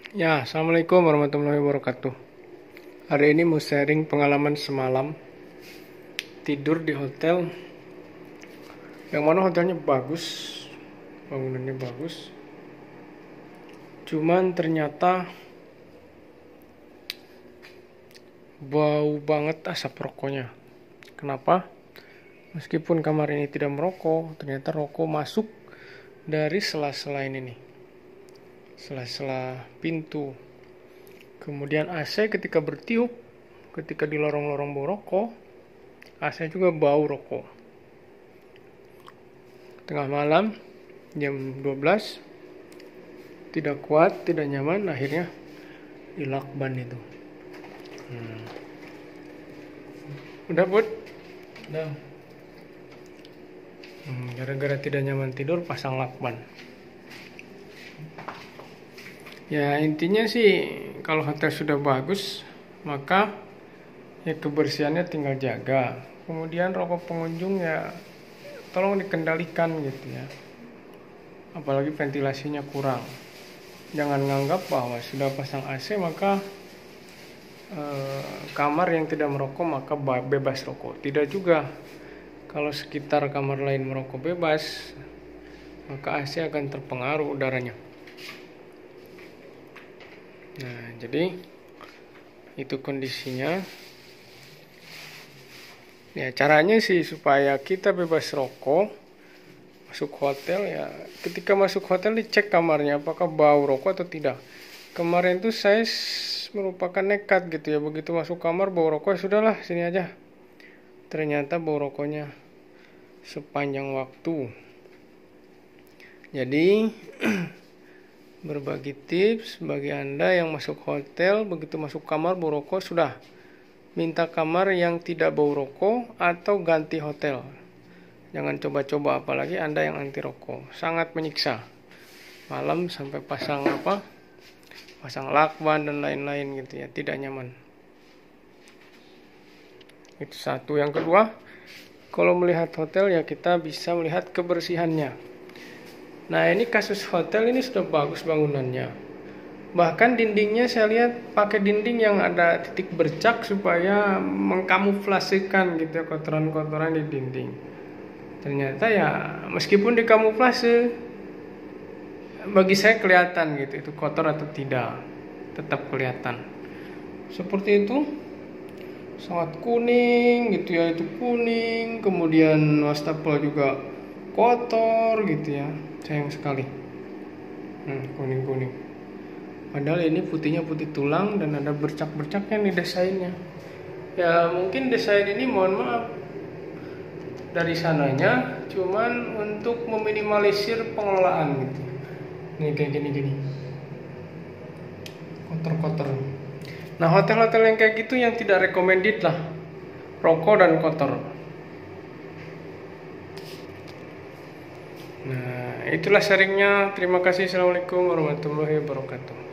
Ya, Assalamualaikum warahmatullahi wabarakatuh. Hari ini mau sharing pengalaman semalam tidur di hotel. Yang mana hotelnya bagus, bangunannya bagus. Cuman ternyata bau banget asap rokoknya. Kenapa? Meskipun kamar ini tidak merokok, ternyata rokok masuk dari sela-sela ini nih. Sela-sela pintu. Kemudian AC ketika bertiup, ketika di lorong-lorong bau rokok, AC juga bau rokok. Tengah malam, jam 12, tidak kuat, tidak nyaman, akhirnya dilakban itu. Udah bud? Udah. Gara-gara tidak nyaman tidur, pasang lakban. Ya intinya sih, kalau hotel sudah bagus, maka ya kebersihannya tinggal jaga. Kemudian rokok pengunjung ya tolong dikendalikan gitu ya. Apalagi ventilasinya kurang. Jangan nganggap bahwa sudah pasang AC maka kamar yang tidak merokok maka bebas rokok. Tidak juga. Kalau sekitar kamar lain merokok bebas, maka AC akan terpengaruh udaranya. Nah, jadi itu kondisinya. Ya, caranya sih supaya kita bebas rokok masuk hotel ya. Ketika masuk hotel dicek kamarnya apakah bau rokok atau tidak. Kemarin tuh saya merupakan nekat gitu ya, begitu masuk kamar bau rokok ya sudahlah sini aja. Ternyata bau rokoknya sepanjang waktu. Jadi berbagi tips bagi Anda yang masuk hotel, begitu masuk kamar bau rokok sudah minta kamar yang tidak bau rokok atau ganti hotel. Jangan coba-coba, apalagi Anda yang anti rokok, sangat menyiksa. Malam sampai pasang lakban dan lain-lain gitu ya, tidak nyaman. Itu satu. Yang kedua, kalau melihat hotel ya kita bisa melihat kebersihannya. Nah ini kasus hotel ini sudah bagus bangunannya. Bahkan dindingnya saya lihat pakai dinding yang ada titik bercak supaya mengkamuflasekan gitu ya kotoran-kotoran di dinding. Ternyata ya meskipun dikamuflase, bagi saya kelihatan gitu itu kotor atau tidak, tetap kelihatan. Seperti itu. Sangat kuning gitu ya, itu kuning, kemudian wastafel juga kotor gitu ya, sayang sekali. Kuning-kuning, padahal ini putihnya putih tulang dan ada bercak-bercaknya nih desainnya. Ya mungkin desain ini mohon maaf dari sananya cuman untuk meminimalisir pengelolaan gitu. Nih kayak gini-gini kotor-kotor. Nah hotel-hotel yang kayak gitu yang tidak recommended lah, rokok dan kotor. Nah itulah sharingnya. Terima kasih. Assalamualaikum warahmatullahi wabarakatuh.